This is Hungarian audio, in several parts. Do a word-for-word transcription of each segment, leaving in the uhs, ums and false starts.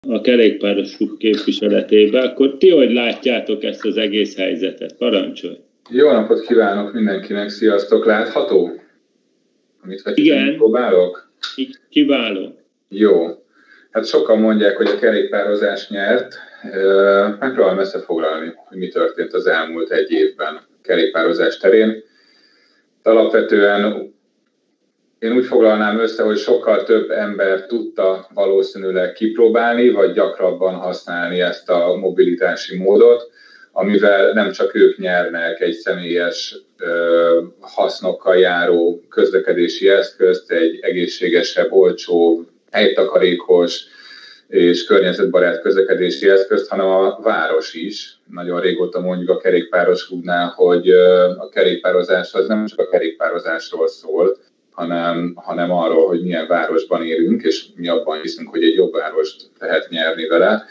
a kerékpárosok képviseletébe, akkor ti hogy látjátok ezt az egész helyzetet? Parancsolj! Jó napot kívánok mindenkinek, sziasztok! Látható? Amit Igen, próbálok? kiváló. Jó. Hát sokan mondják, hogy a kerékpározás nyert. Megpróbálom összefoglalni, hogy mi történt az elmúlt egy évben a kerékpározás terén. Alapvetően én úgy foglalnám össze, hogy sokkal több ember tudta valószínűleg kipróbálni, vagy gyakrabban használni ezt a mobilitási módot, amivel nem csak ők nyernek egy személyes ö, hasznokkal járó közlekedési eszközt, egy egészségesebb, olcsó, helytakarékos és környezetbarát közlekedési eszközt, hanem a város is. Nagyon régóta mondjuk a kerékpáros klubnál, hogy a kerékpározás az nem csak a kerékpározásról szól, hanem, hanem arról, hogy milyen városban élünk, és mi abban hiszünk, hogy egy jobb várost lehet nyerni vele.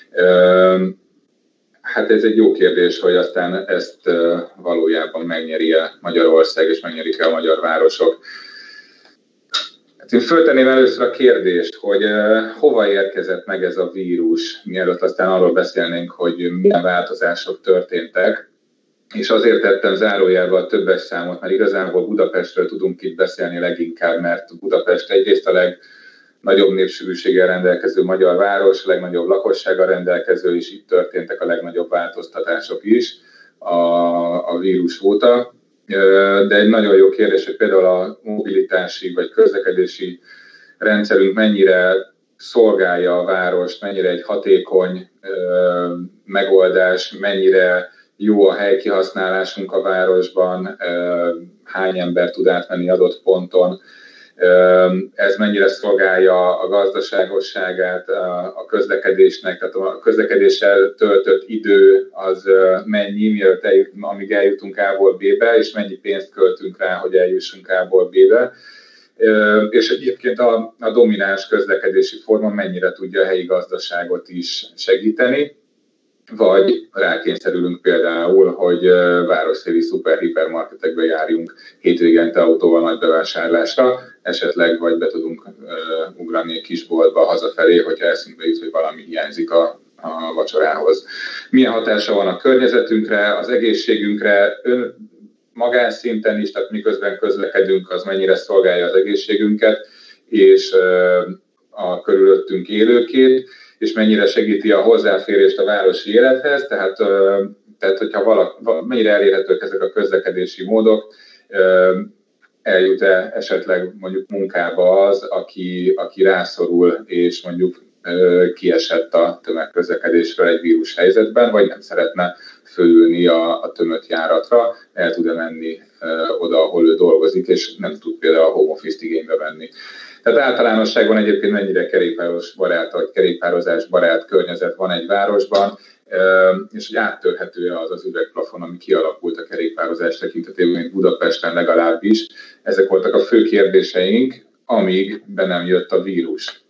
Hát ez egy jó kérdés, hogy aztán ezt valójában megnyeri-e Magyarország, és megnyerik-e a magyar városok. Hát én föltenném először a kérdést, hogy hova érkezett meg ez a vírus, mielőtt aztán arról beszélnénk, hogy milyen változások történtek. És azért tettem zárójelbe a többes számot, mert igazából Budapestről tudunk itt beszélni leginkább, mert Budapest egyrészt a legnagyobb népsűrűséggel rendelkező magyar város, a legnagyobb lakossággal rendelkező, és itt történtek a legnagyobb változtatások is a, a vírus óta. De egy nagyon jó kérdés, hogy például a mobilitási vagy közlekedési rendszerünk mennyire szolgálja a várost, mennyire egy hatékony megoldás, mennyire jó a helykihasználásunk a városban, hány ember tud átmenni adott ponton, ez mennyire szolgálja a gazdaságosságát a közlekedésnek, tehát a közlekedéssel töltött idő az mennyi, mielőtt eljut, amíg eljutunk A-ból B-be, és mennyi pénzt költünk rá, hogy eljussunk A-ból B-be. És egyébként a, a domináns közlekedési forma mennyire tudja a helyi gazdaságot is segíteni, vagy rákényszerülünk például, hogy városszéli szuper-hipermarketekbe járjunk hétvégente autóval nagy bevásárlásra, esetleg vagy be tudunk uh, ugrani egy kisboltba hazafelé, hogyha eszünkbe jut, hogy valami hiányzik a, a vacsorához. Milyen hatása van a környezetünkre, az egészségünkre, ön magánszinten is, tehát miközben közlekedünk, az mennyire szolgálja az egészségünket, és uh, a körülöttünk élőkét, és mennyire segíti a hozzáférést a városi élethez, tehát, tehát hogyha valak, mennyire elérhetők ezek a közlekedési módok, eljut-e esetleg mondjuk munkába az, aki, aki rászorul, és mondjuk kiesett a tömegközlekedésről egy vírus helyzetben, vagy nem szeretne fölülni a, a tömött járatra, el tud-e menni oda, ahol ő dolgozik, és nem tud például a home office-t igénybe venni. Tehát általánosságban egyébként mennyire kerékpáros barát, vagy kerékpározás barát környezet van egy városban, és hogy áttörhető az az üvegplafon, ami kialakult a kerékpározás tekintetében, mint Budapesten legalábbis. Ezek voltak a fő kérdéseink, amíg be nem jött a vírus.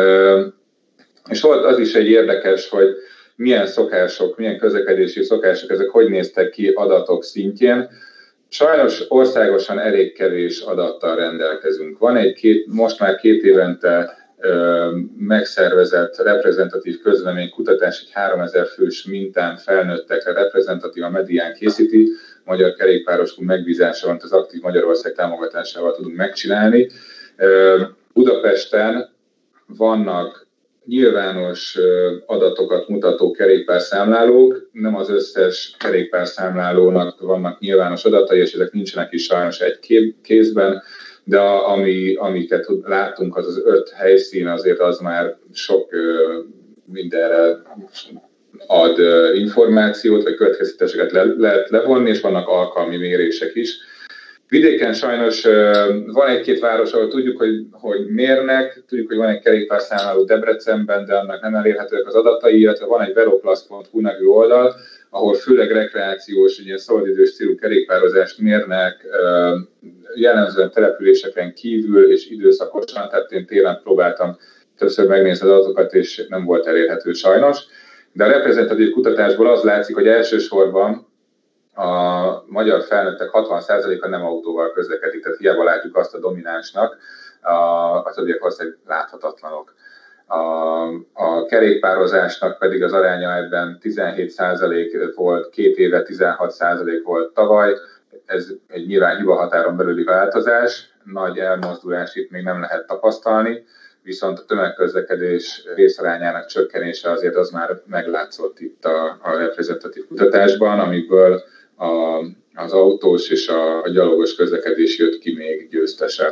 És volt az is egy érdekes, hogy milyen szokások, milyen közlekedési szokások, ezek hogy néztek ki adatok szintjén. Sajnos országosan elég kevés adattal rendelkezünk. Van egy két, most már két évente ö, megszervezett reprezentatív közleménykutatás, egy háromezer fős mintán felnőttekre reprezentatív, a Medián készíti, Magyar Kerékpáros Klub megbízása van, az Aktív Magyarország támogatásával tudunk megcsinálni. Ö, Budapesten vannak nyilvános adatokat mutató kerékpárszámlálók, nem az összes kerékpárszámlálónak vannak nyilvános adatai, és ezek nincsenek is sajnos egy kézben, de ami, amiket látunk, az az öt helyszín, azért az már sok mindenre ad információt, vagy következtetéseket le, lehet levonni, és vannak alkalmi mérések is. Vidéken sajnos van egy-két város, ahol tudjuk, hogy, hogy mérnek, tudjuk, hogy van egy kerékpárszámláló Debrecenben, de annak nem elérhetőek az adatai, illetve van egy veloplus pont hu nevű oldal, ahol főleg rekreációs, ilyen szabadidős célú kerékpározást mérnek, jellemzően településeken kívül és időszakosan, tehát én télen próbáltam többször megnézni az adatokat, és nem volt elérhető sajnos. De a reprezentatív kutatásból az látszik, hogy elsősorban a magyar felnőttek hatvan százaléka nem autóval közlekedik, tehát hiába látjuk azt a dominánsnak, a, a többiek valószínűleg láthatatlanok. A, a kerékpározásnak pedig az aránya ebben tizenhét százalék volt, két éve tizenhat százalék volt tavaly. Ez egy nyilván hibahatáron belüli változás, nagy elmozdulást itt még nem lehet tapasztalni, viszont a tömegközlekedés részarányának csökkenése azért az már meglátszott itt a, a reprezentatív kutatásban, amiből a, az autós és a, a gyalogos közlekedés jött ki még győztesen.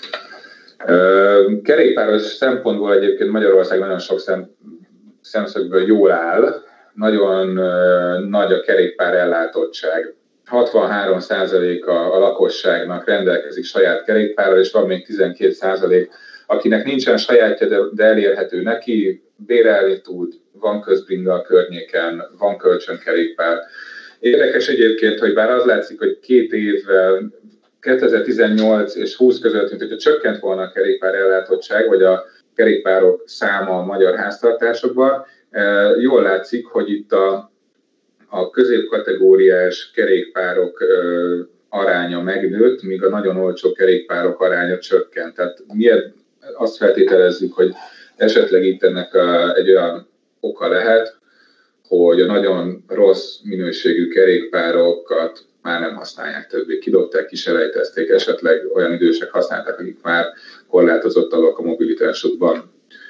Kerékpáros szempontból egyébként Magyarország nagyon sok szem, szemszögből jól áll, nagyon nagy a kerékpár ellátottság. hatvanhárom százalék a, a lakosságnak rendelkezik saját kerékpárral, és van még tizenkét százalék, akinek nincsen sajátja, de, de elérhető neki, bérelni tud, van közbringa a környéken, van kölcsönkerékpár. Érdekes egyébként, hogy bár az látszik, hogy két évvel, kétezer-tizennyolc és húsz között, mint hogyha csökkent volna a kerékpár ellátottság, vagy a kerékpárok száma a magyar háztartásokban, jól látszik, hogy itt a, a középkategóriás kerékpárok aránya megnőtt, míg a nagyon olcsó kerékpárok aránya csökkent. Tehát miért azt feltételezzük, hogy esetleg itt ennek a, egy olyan oka lehet, hogy a nagyon rossz minőségű kerékpárokat már nem használják többé. Kidobták, kiselejtezték, esetleg olyan idősek használták, akik már korlátozottabbak a mobilitásukban.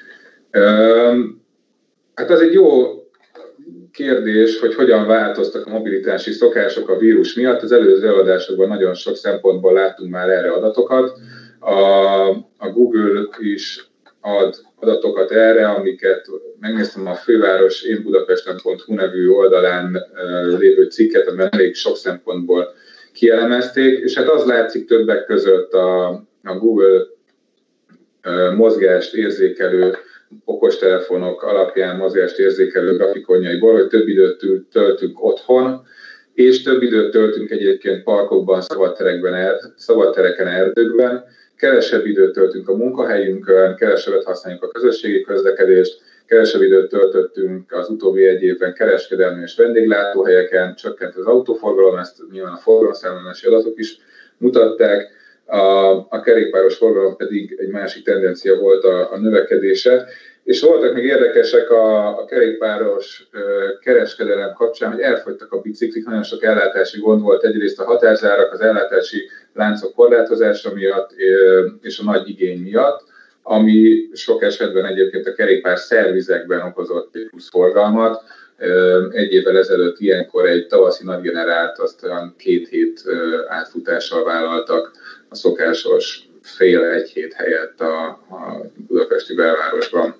Hát az egy jó kérdés, hogy hogyan változtak a mobilitási szokások a vírus miatt. Az előző előadásokban nagyon sok szempontból láttunk már erre adatokat. A, a Google is ad adatokat erre, amiket megnéztem a főváros én budapesten pont hu nevű oldalán lévő cikket, amiben elég sok szempontból kielemezték, és hát az látszik többek között a, a Google mozgást érzékelő okostelefonok alapján mozgást érzékelő grafikonjaiból, hogy több időt töltünk otthon, és több időt töltünk egyébként parkokban, szabadterekben, szabadtereken, erdőkben, kevesebb időt töltünk a munkahelyünkön, kevesebbet használjuk a közösségi közlekedést, kevesebb időt töltöttünk az utóbbi egy évben kereskedelmi és vendéglátóhelyeken, csökkent az autóforgalom, ezt nyilván a forgalomszámlálási adatok is mutatták, a, a kerékpáros forgalom pedig egy másik tendencia volt a, a növekedése, és voltak még érdekesek a, a kerékpáros ö, kereskedelem kapcsán, hogy elfogytak a biciklik, nagyon sok ellátási gond volt, egyrészt a határzárak, az ellátási láncok korlátozása miatt ö, és a nagy igény miatt, ami sok esetben egyébként a kerékpár szervizekben okozott egy plusz forgalmat. Egy évvel ezelőtt ilyenkor egy tavaszi nagygenerált, aztán két hét átfutással vállaltak a szokásos fél-egy hét helyett a, a budapesti belvárosban.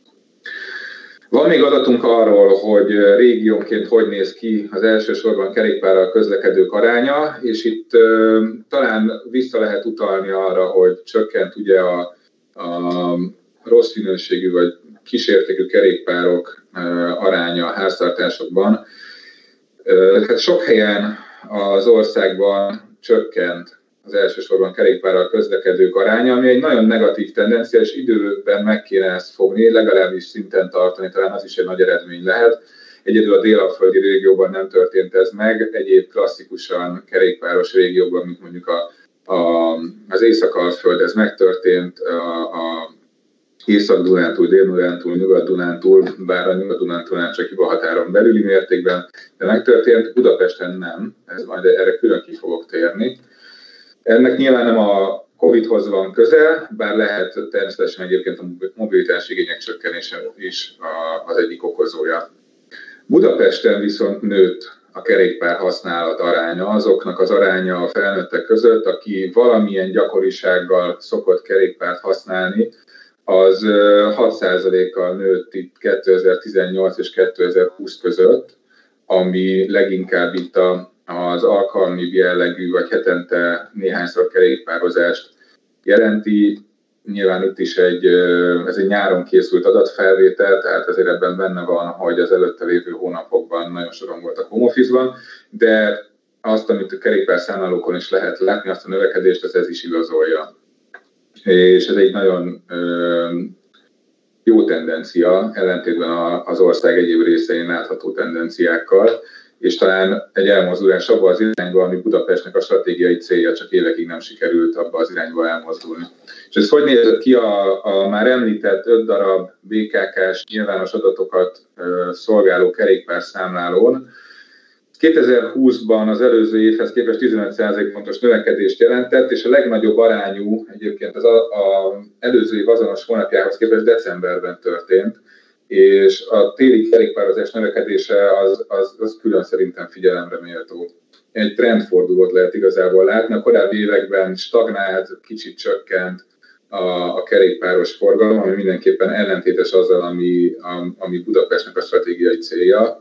Van még adatunk arról, hogy régiónként hogy néz ki az elsősorban kerékpárral közlekedők aránya, és itt uh, talán vissza lehet utalni arra, hogy csökkent ugye a, a rossz minőségű vagy kísértékű kerékpárok uh, aránya a háztartásokban. Uh, hát sok helyen az országban csökkent az elsősorban kerékpárral közlekedők aránya, ami egy nagyon negatív tendencia, és időben meg kéne ezt fogni, legalábbis szinten tartani, talán az is egy nagy eredmény lehet. Egyedül a dél-alföldi régióban nem történt ez meg, egyéb klasszikusan kerékpáros régióban, mint mondjuk a, a, az Észak-Alföld, ez megtörtént, a, a Észak-Dunántúl, Dél-Dunántúl, Nyugat-Dunántúl, bár a Nyugat-Dunántúlnál csak hibahatáron belüli mértékben, de megtörtént, Budapesten nem, ez majd erre külön ki fogok térni. Ennek nyilván nem a Covidhoz van közel, bár lehet természetesen egyébként a mobilitási igények csökkenése is az egyik okozója. Budapesten viszont nőtt a kerékpár használat aránya, azoknak az aránya a felnőttek között, aki valamilyen gyakorisággal szokott kerékpárt használni, az hat százalékkal nőtt itt kétezer-tizennyolc és kétezer-húsz között, ami leginkább itt a az alkalmi jellegű, vagy hetente néhányszor kerékpározást jelenti. Nyilván itt is egy, ez egy nyáron készült adatfelvétel, tehát azért ebben benne van, hogy az előtte lévő hónapokban nagyon sokan voltak home office-ban, de azt, amit a kerékpárszámlálókon is lehet látni, azt a növekedést, az ez is igazolja. És ez egy nagyon jó tendencia, ellentétben az ország egyéb részein látható tendenciákkal, és talán egy elmozdulás abba az irányba, ami Budapestnek a stratégiai célja, csak évekig nem sikerült abba az irányba elmozdulni. És ez hogy nézett ki a, a már említett öt darab bé ká ká-s nyilvános adatokat ö, szolgáló kerékpárszámlálón? kétezer-húszban az előző évhez képest tizenöt százalék pontos növekedést jelentett, és a legnagyobb arányú egyébként az a, a előző év azonos hónapjához képest decemberben történt, és a téli kerékpározás növekedése az, az, az külön szerintem figyelemre méltó. Egy trendfordulót lehet igazából látni, a korábbi években stagnált, kicsit csökkent a, a kerékpáros forgalom, ami mindenképpen ellentétes azzal, ami, ami Budapestnek a stratégiai célja.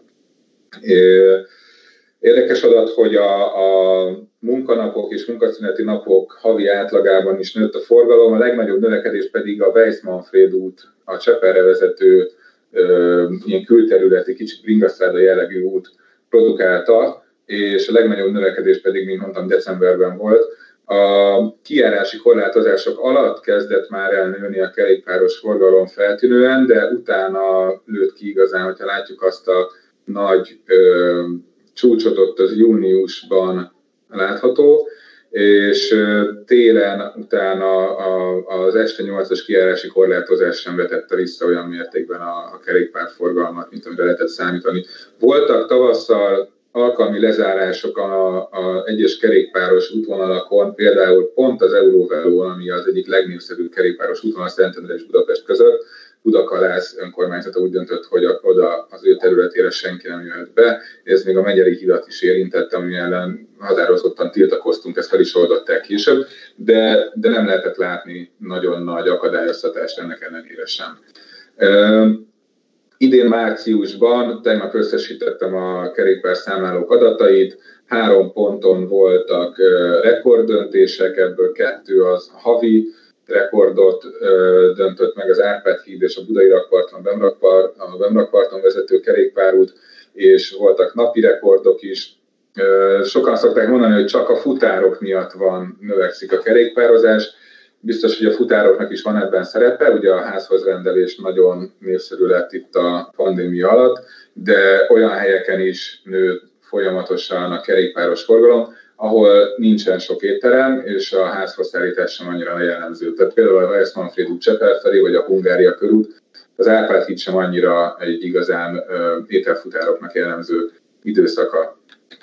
Érdekes adat, hogy a, a munkanapok és munkaszüneti napok havi átlagában is nőtt a forgalom, a legnagyobb növekedés pedig a Weiss-Manfréd út, a Csepelre vezető ö, ilyen külterületi, kicsit bringasztráda jellegű út produkálta, és a legnagyobb növekedés pedig, mint mondtam, decemberben volt. A kijárási korlátozások alatt kezdett már elnőni a kerékpáros forgalom feltűnően, de utána lőtt ki igazán, hogyha látjuk azt a nagy ö, csúcsot, ott az júniusban látható, és télen utána az este nyolcas kijárási korlátozás sem vetette vissza olyan mértékben a, a kerékpárforgalmat, mint amire lehetett számítani. Voltak tavasszal alkalmi lezárások a, a egyes kerékpáros útvonalakon, például pont az Euróvelón, ami az egyik legnépszerűbb kerékpáros útvonal Szentendre és Budapest között. Budakalász önkormányzata úgy döntött, hogy oda az ő területére senki nem jöhet be. Ez még a Megyeri hidat is érintette, ami ellen határozottan tiltakoztunk, ezt fel is oldották később, de, de nem lehetett látni nagyon nagy akadályoztatást ennek ellenére sem. Idén márciusban, tegnap összesítettem a kerékpárszámlálók adatait, három ponton voltak rekorddöntések, ebből kettő az havi rekordot döntött meg, az Árpád híd és a Budai rakparton, Bemrakpart, a Bemrakparton vezető kerékpárút, és voltak napi rekordok is. Sokan szokták mondani, hogy csak a futárok miatt van, növekszik a kerékpározás. Biztos, hogy a futároknak is van ebben szerepe, ugye a házhozrendelés nagyon népszerű lett itt a pandémia alatt, de olyan helyeken is nő folyamatosan a kerékpáros forgalom, ahol nincsen sok étterem, és a házhozszállítás sem annyira jellemző. Tehát például a Weiss-Manfréd út Csepel felé, vagy a Hungária körút, az Árpád híd sem annyira egy igazán ételfutároknak jellemző időszaka.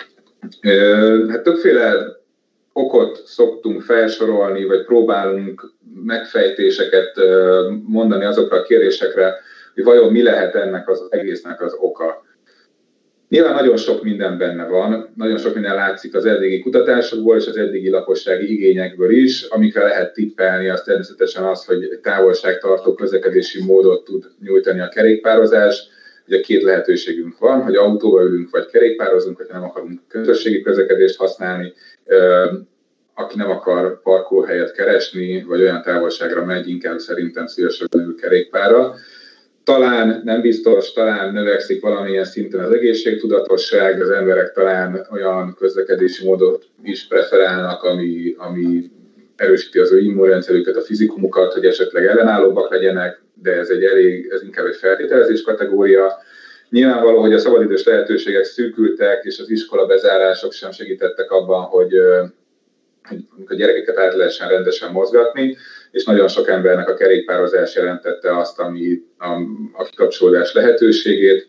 Hát többféle okot szoktunk felsorolni, vagy próbálunk megfejtéseket mondani azokra a kérdésekre, hogy vajon mi lehet ennek az egésznek az oka. Nyilván nagyon sok minden benne van, nagyon sok minden látszik az eddigi kutatásokból és az eddigi lakossági igényekből is. Amikre lehet tippelni, az természetesen az, hogy távolságtartó közlekedési módot tud nyújtani a kerékpározás. Ugye két lehetőségünk van, hogy autóval ülünk vagy kerékpározunk, hogyha nem akarunk közösségi közlekedést használni. Aki nem akar parkolóhelyet keresni, vagy olyan távolságra megy, inkább szerintem szívesebben ül kerékpárra. Talán nem biztos, talán növekszik valamilyen szinten az egészségtudatosság, az emberek talán olyan közlekedési módot is preferálnak, ami, ami erősíti az ő immunrendszerüket, a fizikumukat, hogy esetleg ellenállóbbak legyenek, de ez, egy elég, ez inkább egy feltételezés kategória. Nyilvánvaló, hogy a szabadidős lehetőségek szűkültek, és az iskola bezárások sem segítettek abban, hogy, hogy a gyerekeket át lehessen rendesen mozgatni, és nagyon sok embernek a kerékpározás jelentette azt, ami a, a kikapcsolódás lehetőségét.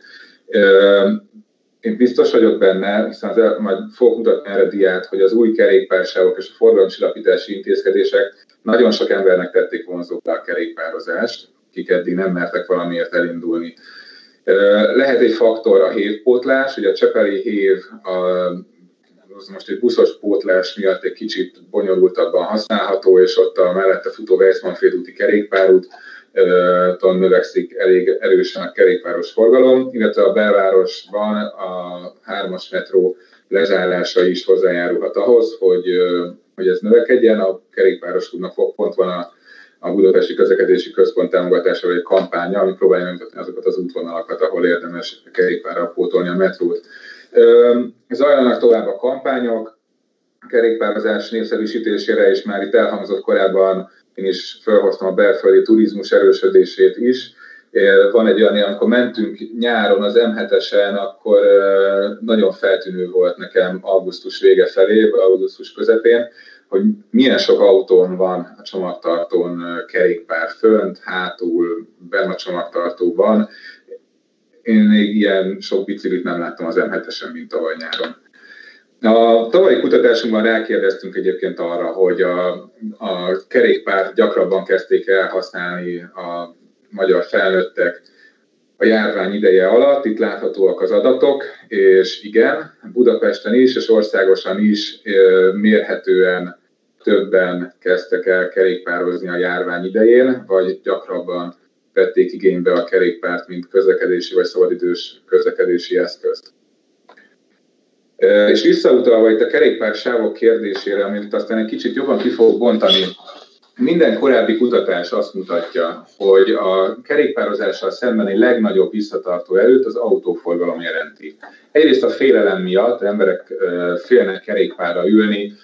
Én biztos vagyok benne, hiszen az, majd fogok mutatni erre diát, hogy az új kerékpársávok és a forgalomcsillapítási intézkedések nagyon sok embernek tették vonzóbbá a kerékpározást, akik eddig nem mertek valamiért elindulni. Lehet egy faktor a hévpótlás, ugye a csepeli hév a, az most egy buszos pótlás miatt egy kicsit bonyolultabban használható, és ott a mellette futó Weiss-Manfréd úti kerékpárút ton növekszik elég erősen a kerékpáros forgalom, illetve a belvárosban a hármas metró lezárása is hozzájárulhat ahhoz, hogy, hogy ez növekedjen. A kerékpáros útnak pont van a, a Budapesti Közlekedési Központ támogatásával egy kampánya, ami próbálja megmutatni azokat az útvonalakat, ahol érdemes kerékpárral pótolni a metrót. Zajlanak tovább a kampányok, a kerékpározás népszerűsítésére, és már itt elhangzott korábban, én is felhoztam a belföldi turizmus erősödését is. Van egy olyan, amikor mentünk nyáron az em hetesen, akkor nagyon feltűnő volt nekem augusztus vége felé, augusztus közepén, hogy milyen sok autón van a csomagtartón kerékpár fönt, hátul, benn a csomagtartóban. Én még ilyen sok biciklit nem láttam az em hetesen, mint tavaly nyáron. A tavalyi kutatásunkban rákérdeztünk egyébként arra, hogy a, a kerékpár gyakrabban kezdték el használni a magyar felnőttek a járvány ideje alatt. Itt láthatóak az adatok, és igen, Budapesten is, és országosan is mérhetően többen kezdtek el kerékpározni a járvány idején, vagy gyakrabban vették igénybe a kerékpárt, mint közlekedési vagy szabadidős közlekedési eszközt. És visszautalva itt a kerékpársávok kérdésére, amit aztán egy kicsit jobban ki fogok bontani, minden korábbi kutatás azt mutatja, hogy a kerékpározással szembeni legnagyobb visszatartó erőt az autóforgalom jelenti. Egyrészt a félelem miatt emberek félnek kerékpárra ülni,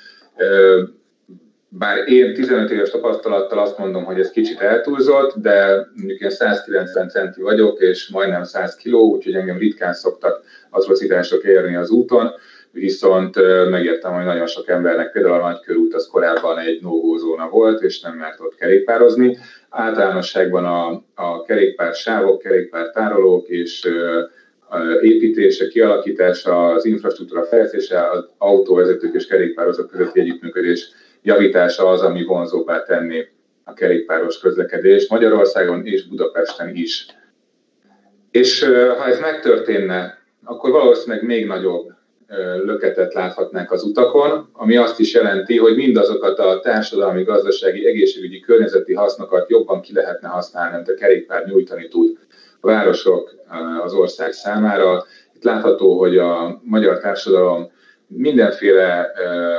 bár én tizenöt éves tapasztalattal azt mondom, hogy ez kicsit eltúlzott, de mondjuk én százkilencven centi vagyok, és majdnem száz kiló, úgyhogy engem ritkán szoktak atrocitások érni az úton, viszont megértem, hogy nagyon sok embernek például a Nagykörút az korábban egy no-go zóna volt, és nem mert ott kerékpározni. Általánosságban a, a kerékpársávok, kerékpártárolók és építése, kialakítása, az infrastruktúra fejlesztése, az autóvezetők és kerékpározók közötti együttműködés javítása az, ami vonzóbbá tenni a kerékpáros közlekedést Magyarországon és Budapesten is. És ha ez megtörténne, akkor valószínűleg még nagyobb löketet láthatnánk az utakon, ami azt is jelenti, hogy mindazokat a társadalmi, gazdasági, egészségügyi, környezeti hasznokat jobban ki lehetne használni, amit a kerékpár nyújtani tud a városok az ország számára. Itt látható, hogy a magyar társadalom mindenféle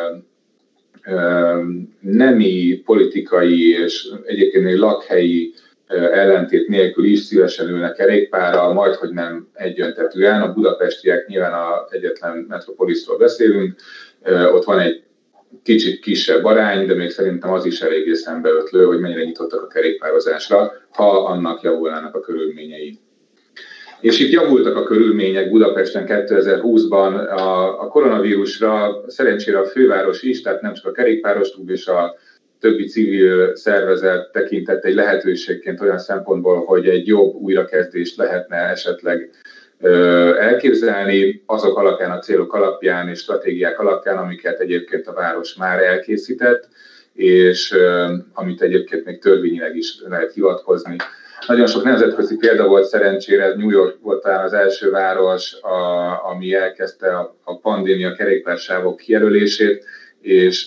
nemi, politikai és egyébként még lakhelyi ellentét nélkül is szívesen ülnek kerékpárral, majd hogy nem egyöntetűen. A budapestiek nyilván az egyetlen metropoliszról beszélünk, ott van egy kicsit kisebb arány, de még szerintem az is eléggé szembeötlő, hogy mennyire nyitottak a kerékpározásra, ha annak javulnának a körülményei. És itt javultak a körülmények Budapesten kétezer-húszban. A, a koronavírusra szerencsére a főváros is, tehát nem csak a kerékpáros klub és a többi civil szervezet tekintett egy lehetőségként olyan szempontból, hogy egy jobb újrakezdést lehetne esetleg ö, elképzelni, azok alapján, a célok alapján és stratégiák alapján, amiket egyébként a város már elkészített, és ö, amit egyébként még törvényileg is lehet hivatkozni. Nagyon sok nemzetközi példa volt szerencsére, New York volt talán az első város, a, ami elkezdte a, a pandémia kerékpársávok kijelölését, és,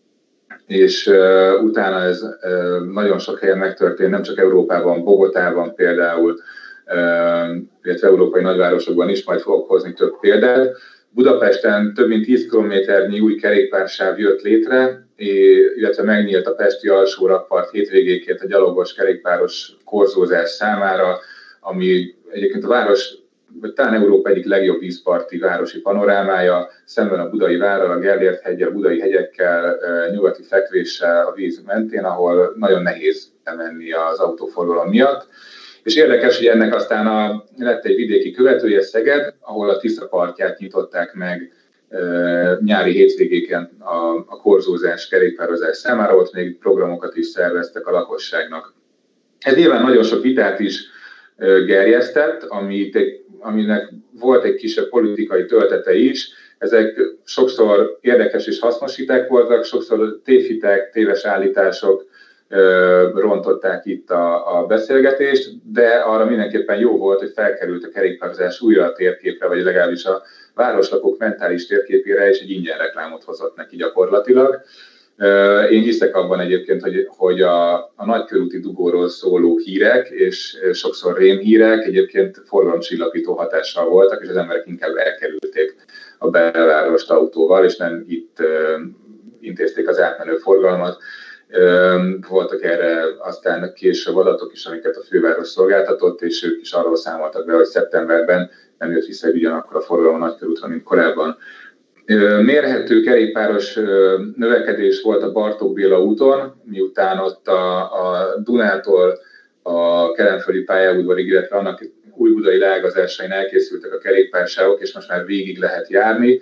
és uh, utána ez uh, nagyon sok helyen megtörtént, nem csak Európában, Bogotában például, uh, illetve európai nagyvárosokban is, majd fogok hozni több példát. Budapesten több mint tíz kilométernyi új kerékpársáv jött létre, illetve megnyílt a pesti alsó rakpart hétvégéként a gyalogos kerékpáros korzózás számára, ami egyébként a város, vagy talán Európa egyik legjobb vízparti városi panorámája, szemben a Budai várral, a Gellért-heggyel, a Budai hegyekkel, nyugati fekvéssel a víz mentén, ahol nagyon nehéz bemenni az autóforgalom miatt. És érdekes, hogy ennek aztán a, lett egy vidéki követője, Szeged, ahol a Tisza partját nyitották meg e, nyári hétvégéken a, a korzózás, kerékpározás számára, ott még programokat is szerveztek a lakosságnak. Ez nyilván nagyon sok vitát is e, gerjesztett, amit, aminek volt egy kisebb politikai töltete is. Ezek sokszor érdekes és hasznos hitek voltak, sokszor tévhitek, téves állítások rontották itt a, a beszélgetést, de arra mindenképpen jó volt, hogy felkerült a kerékpározás újra a térképre, vagy legalábbis a városlakók mentális térképére, és egy ingyen reklámot hozott neki gyakorlatilag. Én hiszek abban egyébként, hogy, hogy a, a nagykörúti dugóról szóló hírek, és sokszor rémhírek egyébként forgalomcsillapító hatással voltak, és az emberek inkább elkerülték a belvárost autóval, és nem itt intézték az átmenő forgalmat. Voltak erre aztán később adatok is, amiket a főváros szolgáltatott, és ők is arról számoltak be, hogy szeptemberben nem jött vissza ugyanakkor a forgalom a Nagykörúton, mint korábban. Mérhető kerékpáros növekedés volt a Bartók Béla úton, miután ott a, a Dunától a kelenföldi pályaudvarig, illetve annak újbudai leágazásain elkészültek a kerékpársávok, és most már végig lehet járni.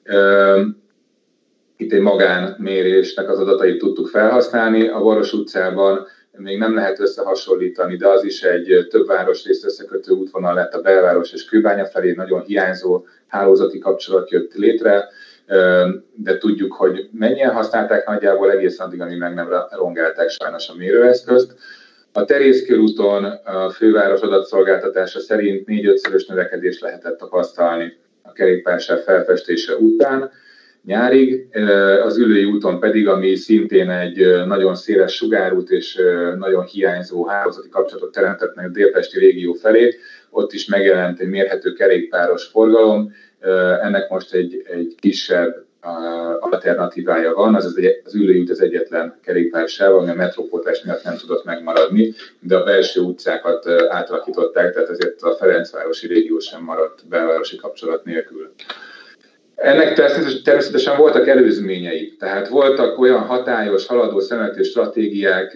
Itt egy magánmérésnek az adatait tudtuk felhasználni. A Baros utcában még nem lehet összehasonlítani, de az is egy több városrészt összekötő útvonal lett a belváros és Kőbánya felé, nagyon hiányzó hálózati kapcsolat jött létre, de tudjuk, hogy mennyien használták nagyjából egészen addig, amíg meg nem rongálták sajnos a mérőeszközt. A Terészkörúton a főváros adatszolgáltatása szerint négy-ötszörös növekedés lehetett tapasztalni a kerékpársáv felfestése után nyárig, az Üllői úton pedig, ami szintén egy nagyon széles sugárút és nagyon hiányzó hálózati kapcsolatot teremtett meg a délpesti régió felé, ott is megjelent egy mérhető kerékpáros forgalom. Ennek most egy, egy kisebb alternatívája van, az az Üllői út az egyetlen kerékpársáv, ami a metrópótlás miatt nem tudott megmaradni, de a belső utcákat átalakították, tehát ezért a Ferencvárosi régió sem maradt belvárosi kapcsolat nélkül. Ennek természetesen voltak előzményei, tehát voltak olyan hatályos, haladó szemléleti stratégiák,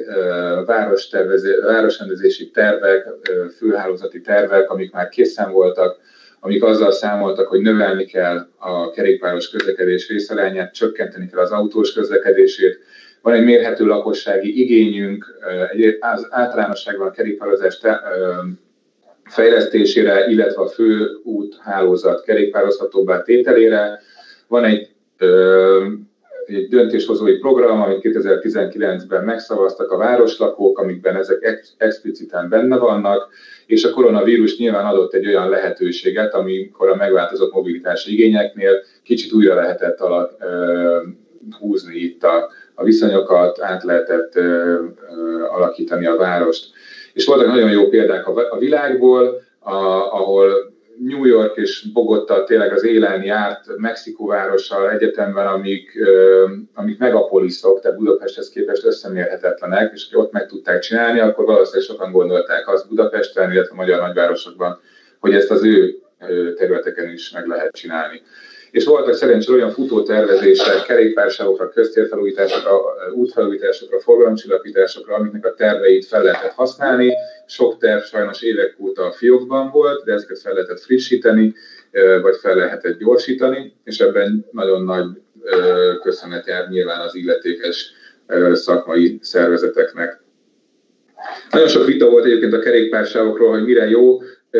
városrendezési tervek, főhálózati tervek, amik már készen voltak, amik azzal számoltak, hogy növelni kell a kerékpáros közlekedés részarányát, csökkenteni kell az autós közlekedését. Van egy mérhető lakossági igényünk, egy általánosságban a kerékpározás fejlesztésére, illetve a főút hálózat kerékpározhatóbbá tételére. Van egy, ö, egy döntéshozói program, amit kétezer-tizenkilencben megszavaztak a városlakók, amikben ezek ex- expliciten benne vannak, és a koronavírus nyilván adott egy olyan lehetőséget, amikor a megváltozott mobilitási igényeknél kicsit újra lehetett alak, ö, húzni itt a, a viszonyokat, át lehetett ö, ö, alakítani a várost. És voltak nagyon jó példák a világból, a, ahol New York és Bogota tényleg az élen járt Mexikó várossal egyetemben, amik, amik megapoliszok, tehát Budapesthez képest összemérhetetlenek, és hogy ott meg tudták csinálni, akkor valószínűleg sokan gondolták azt Budapesten, illetve a magyar nagyvárosokban, hogy ezt az ő területeken is meg lehet csinálni. És voltak szerencsére olyan futótervezések, kerékpársávokra, köztérfelújításokra, útfelújításokra, forgalomcsillapításokra, amiknek a terveit fel lehetett használni. Sok terv sajnos évek óta a fiókban volt, de ezeket fel lehetett frissíteni, vagy fel lehetett gyorsítani, és ebben nagyon nagy köszönet jár nyilván az illetékes szakmai szervezeteknek. Nagyon sok vita volt egyébként a kerékpársávokról, hogy mire jó.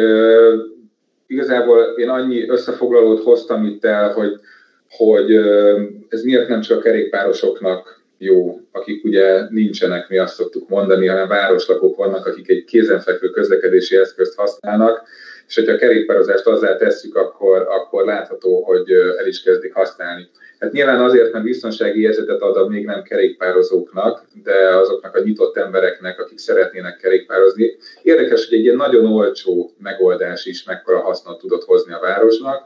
Igazából én annyi összefoglalót hoztam itt el, hogy, hogy ez miért nem csak a kerékpárosoknak jó, akik ugye nincsenek, mi azt szoktuk mondani, hanem városlakók vannak, akik egy kézenfekvő közlekedési eszközt használnak, és hogyha a kerékpározást azzá tesszük, akkor, akkor látható, hogy el is kezdik használni. Hát nyilván azért, mert biztonsági érzetet ad a még nem kerékpározóknak, de azoknak a nyitott embereknek, akik szeretnének kerékpározni. Érdekes, hogy egy ilyen nagyon olcsó megoldás is mekkora hasznot tudott hozni a városnak.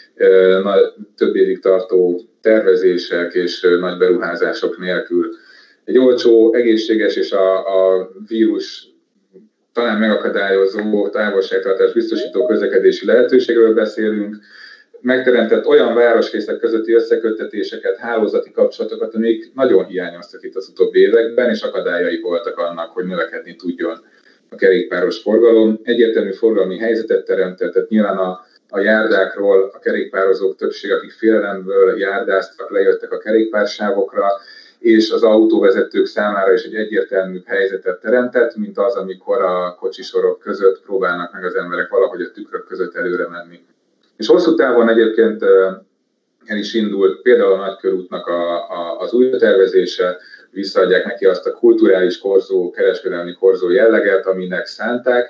Több évig tartó tervezések és nagy beruházások nélkül. Egy olcsó, egészséges és a, a vírus talán megakadályozó távolságtartás biztosító közlekedési lehetőségről beszélünk. Megteremtett olyan városrészek közötti összeköttetéseket, hálózati kapcsolatokat, amik nagyon hiányoztak itt az utóbbi években, és akadályai voltak annak, hogy növekedni tudjon a kerékpáros forgalom. Egyértelmű forgalmi helyzetet teremtett, tehát nyilván a, a járdákról a kerékpározók többség, akik félelemből járdáztak, lejöttek a kerékpársávokra, és az autóvezetők számára is egy egyértelmű helyzetet teremtett, mint az, amikor a kocsisorok között próbálnak meg az emberek valahogy a tükrök között előre menni. És hosszú távon egyébként el is indult például a Nagykörútnak a, a, az új tervezése, visszaadják neki azt a kulturális korzó, kereskedelmi korzó jelleget, aminek szánták.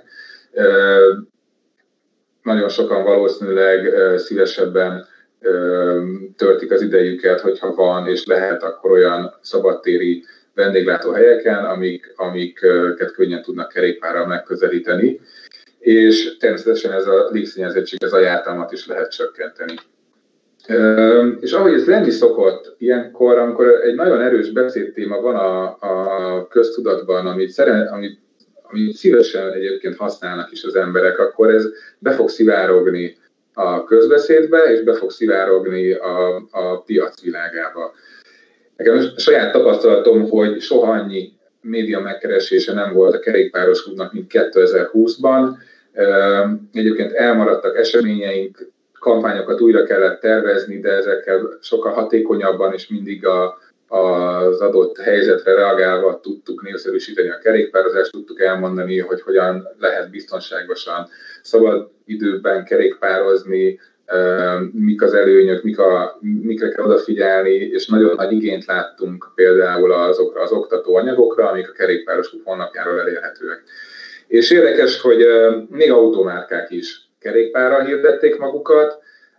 Nagyon sokan valószínűleg szívesebben töltik az idejüket, hogyha van és lehet, akkor olyan szabadtéri vendéglátóhelyeken, amik, amiket könnyen tudnak kerékpárral megközelíteni. És természetesen ez a légszennyezettség, ez a jártalmat is lehet csökkenteni. És ahogy ez lenni szokott, ilyenkor, amikor egy nagyon erős beszédtéma van a, a köztudatban, amit, szeren, amit, amit szívesen egyébként használnak is az emberek, akkor ez be fog szivárogni a közbeszédbe, és be fog szivárogni a, a piac világába. Nekem saját tapasztalatom, hogy soha annyi média megkeresése nem volt a kerékpáros klubnak, mint kétezer-húszban. Egyébként elmaradtak eseményeink, kampányokat újra kellett tervezni, de ezekkel sokkal hatékonyabban és mindig a, az adott helyzetre reagálva tudtuk népszerűsíteni a kerékpározást, tudtuk elmondani, hogy hogyan lehet biztonságosan szabad időben kerékpározni, mik az előnyök, mik a, mikre kell odafigyelni, és nagyon nagy igényt láttunk például azokra az oktató anyagokra, amik a kerékpáros klub honlapjáról elérhetőek. És érdekes, hogy még automárkák is kerékpárral hirdették magukat,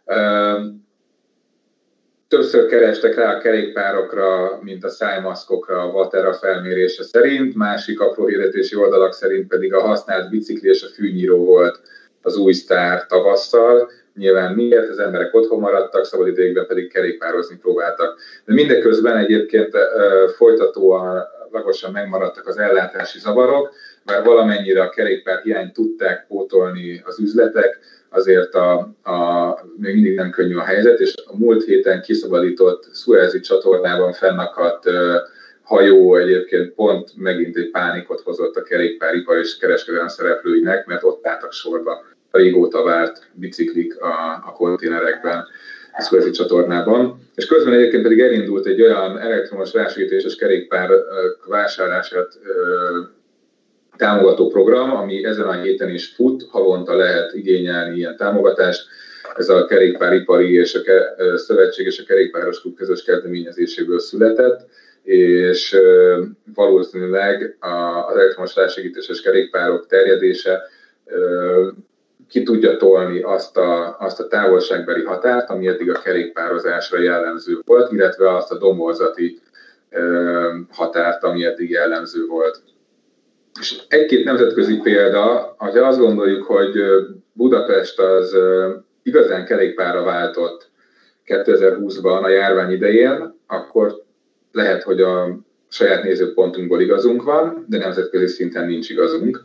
többször kerestek rá a kerékpárokra, mint a szájmaszkokra, a Vatera felmérése szerint, másik apró hirdetési oldalak szerint pedig a használt bicikli és a fűnyíró volt az új sztár tavasszal. Nyilván miért? Az emberek otthon maradtak, szabadidejükben pedig kerékpározni próbáltak. De mindeközben egyébként folytatóan lagosan megmaradtak az ellátási zavarok, mert valamennyire a kerékpár hiányt tudták pótolni az üzletek, azért a, a, még mindig nem könnyű a helyzet, és a múlt héten kiszabadított Szuezi csatornában fennakadt uh, hajó egyébként pont megint egy pánikot hozott a kerékpáripar és kereskedelem szereplőinek, mert ott álltak sorba a régóta várt biciklik a, a konténerekben a Szuezi csatornában. És közben egyébként pedig elindult egy olyan elektromos rásegítéses kerékpár uh, vásárlását uh, támogató program, ami ezen a héten is fut, havonta lehet igényelni ilyen támogatást. Ez a kerékpáripari és a szövetség és a kerékpáros klub közös kezdeményezéséből született, és valószínűleg az elektromos rásegítéses kerékpárok terjedése ki tudja tolni azt a, azt a távolságbeli határt, ami eddig a kerékpározásra jellemző volt, illetve azt a domborzati határt, ami eddig jellemző volt. És egy-két nemzetközi példa, ha azt gondoljuk, hogy Budapest az igazán kerékpárra váltott kétezer-húszban a járvány idején, akkor lehet, hogy a saját nézőpontunkból igazunk van, de nemzetközi szinten nincs igazunk.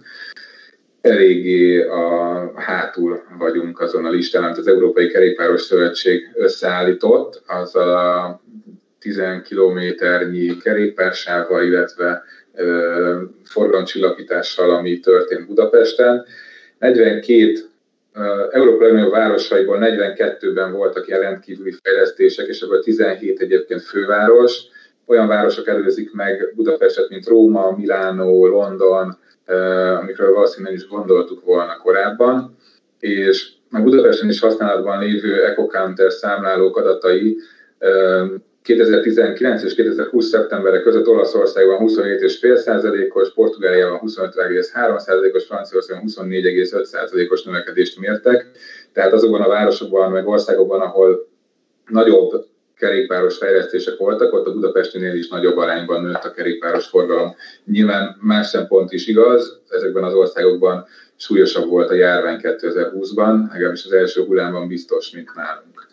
Eléggé a hátul vagyunk azon a listán, amit az Európai Kerékpáros Szövetség összeállított, az a tíz kilométernyi kerékpársávval, illetve forgalomcsillapítással, ami történt Budapesten. negyvenkét Európa legnagyobb városaiból negyvenkettőben voltak ilyen rendkívüli fejlesztések, és ebből tizenhét egyébként főváros. Olyan városok előzik meg Budapestet, mint Róma, Milánó, London, amikről valószínűleg is gondoltuk volna korábban. És a Budapesten is használatban lévő EcoCounter számlálók adatai kétezer-tizenkilenc és kétezer-húsz szeptemberre között Olaszországban huszonhét egész öt százalékos, Portugáliában huszonöt egész három százalékos, Franciaországban huszonnégy egész öt százalékos növekedést mértek. Tehát azokban a városokban, meg országokban, ahol nagyobb kerékpáros fejlesztések voltak, ott a Budapestinél is nagyobb arányban nőtt a kerékpáros forgalom. Nyilván más szempont is igaz, ezekben az országokban súlyosabb volt a járvány kétezer-húszban, legalábbis az első hullámban biztos, mint nálunk.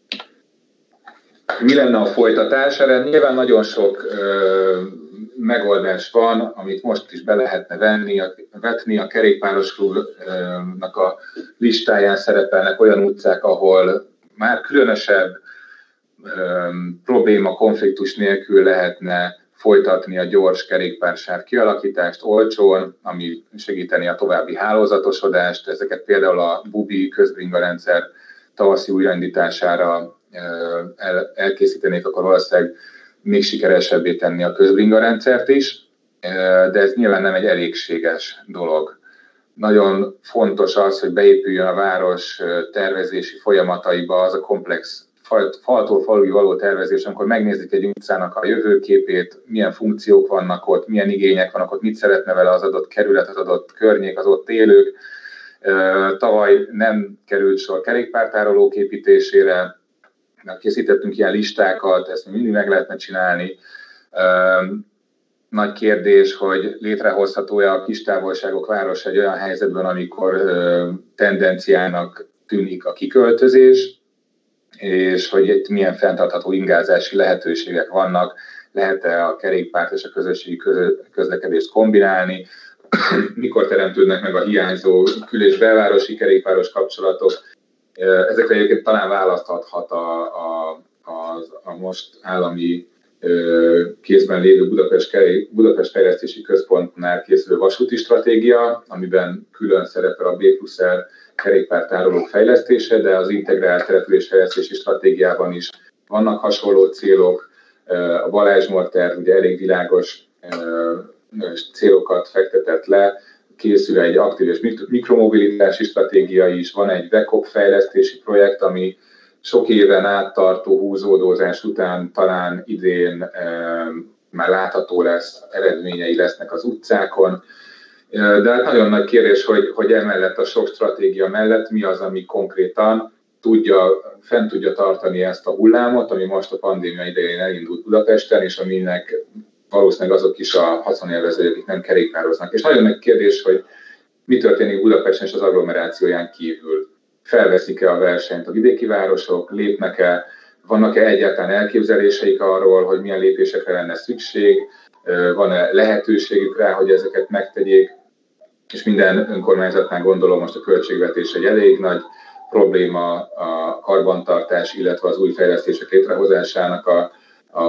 Mi lenne a folytatás? Erre nyilván nagyon sok ö, megoldás van, amit most is be lehetne venni, a, vetni. A kerékpáros klubnak a listáján szerepelnek olyan utcák, ahol már különösebb ö, probléma, konfliktus nélkül lehetne folytatni a gyors kerékpársáv kialakítást olcsón, ami segíteni a további hálózatosodást. Ezeket például a Bubi közbringarendszer tavaszi újraindítására El, elkészítenék, akkor valószínűleg még sikeresebbé tenni a közbringa rendszert is, de ez nyilván nem egy elégséges dolog. Nagyon fontos az, hogy beépüljön a város tervezési folyamataiba az a komplex faltól falui való tervezés, amikor megnézik egy utcának a jövőképét, milyen funkciók vannak ott, milyen igények vannak ott, mit szeretne vele az adott kerület, az adott környék, az ott élők. Tavaly nem került sor kerékpártárolók építésére, készítettünk ilyen listákat, ezt mindig meg lehetne csinálni. Nagy kérdés, hogy létrehozható-e a kis távolságok városa egy olyan helyzetben, amikor tendenciának tűnik a kiköltözés, és hogy itt milyen fenntartható ingázási lehetőségek vannak, lehet-e a kerékpárt és a közösségi közlekedést kombinálni, mikor teremtődnek meg a hiányzó kül- és belvárosi kerékpáros kapcsolatok. Ezekre egyébként talán választhathat a, a, a, a most állami kézben lévő Budapest, Budapest Fejlesztési Központnál készülő vasúti stratégia, amiben külön szerepel a B plusz R kerékpártárolók fejlesztése, de az integrált településfejlesztési stratégiában is vannak hasonló célok. A Balázs Morter ugye elég világos célokat fektetett le, készül egy aktív és mikromobilitási stratégia is, van egy Vekop fejlesztési projekt, ami sok éven áttartó húzódózás után talán idén e, már látható lesz, eredményei lesznek az utcákon. De hát nagyon nagy kérdés, hogy, hogy emellett a sok stratégia mellett mi az, ami konkrétan tudja, fent tudja tartani ezt a hullámot, ami most a pandémia idején elindult Budapesten, és aminek valószínűleg azok is a haszonélvezők, akik nem kerékpároznak. És nagyon nagy kérdés, hogy mi történik Budapesten és az agglomerációján kívül. Felveszik-e a versenyt a vidéki városok, lépnek-e, vannak-e egyáltalán elképzeléseik arról, hogy milyen lépésekre lenne szükség, van-e lehetőségük rá, hogy ezeket megtegyék, és minden önkormányzatnál gondolom most a költségvetés egy elég nagy probléma a karbantartás, illetve az új fejlesztések létrehozásának a, a,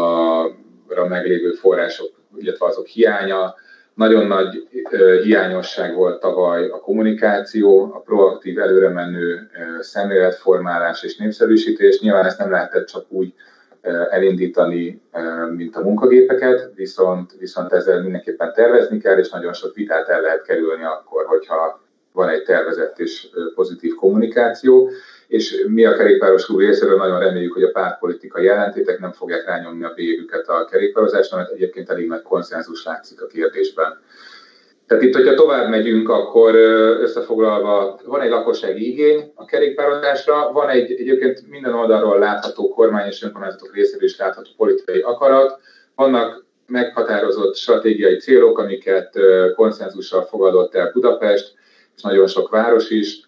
a meglévő források, illetve azok hiánya. Nagyon nagy hiányosság volt tavaly a kommunikáció, a proaktív, előremenő szemléletformálás és népszerűsítés. Nyilván ezt nem lehetett csak úgy elindítani, mint a munkagépeket, viszont, viszont ezzel mindenképpen tervezni kell, és nagyon sok vitát el lehet kerülni akkor, hogyha van egy tervezett és pozitív kommunikáció. És mi a Kerékpáros Klub részéről nagyon reméljük, hogy a pártpolitikai ellentétek nem fogják rányomni a bélyegüket a kerékpározásra, mert egyébként elég nagy konszenzus látszik a kérdésben. Tehát itt, hogyha tovább megyünk, akkor összefoglalva van egy lakossági igény a kerékpározásra, van egy egyébként minden oldalról látható kormány és önkormányzatok részéről is látható politikai akarat, vannak meghatározott stratégiai célok, amiket konszenzussal fogadott el Budapest, és nagyon sok város is.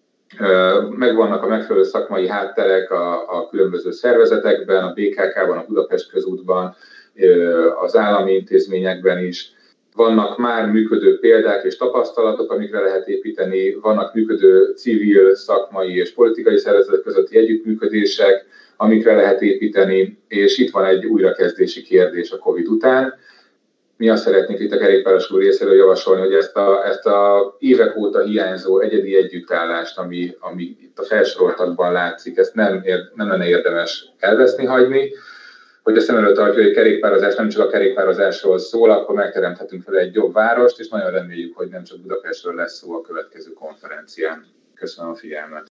Megvannak a megfelelő szakmai hátterek a, a különböző szervezetekben, a bé ká ká-ban, a Budapest Közútban, az állami intézményekben is. Vannak már működő példák és tapasztalatok, amikre lehet építeni, vannak működő civil, szakmai és politikai szervezetek közötti együttműködések, amikre lehet építeni, és itt van egy újrakezdési kérdés a Covid után. Mi azt szeretnénk itt a Kerékpáros Klub részéről javasolni, hogy ezt a, ezt a évek óta hiányzó egyedi együttállást, ami, ami itt a felsoroltakban látszik, ezt nem, ér, nem lenne érdemes elveszni hagyni, hogy a szem előtt tartja, hogy a kerékpározás nem csak a kerékpározásról szól, akkor megteremthetünk fel egy jobb várost, és nagyon reméljük, hogy nem csak Budapestről lesz szó a következő konferencián. Köszönöm a figyelmet!